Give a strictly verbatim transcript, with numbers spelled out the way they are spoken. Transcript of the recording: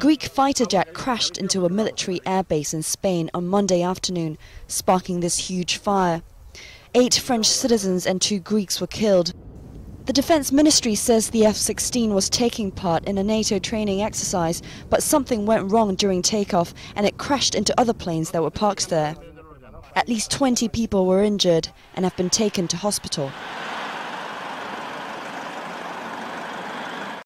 Greek fighter jet crashed into a military airbase in Spain on Monday afternoon, sparking this huge fire. Eight French citizens and two Greeks were killed. The Defense Ministry says the F sixteen was taking part in a NATO training exercise, but something went wrong during takeoff and it crashed into other planes that were parked there. At least twenty people were injured and have been taken to hospital.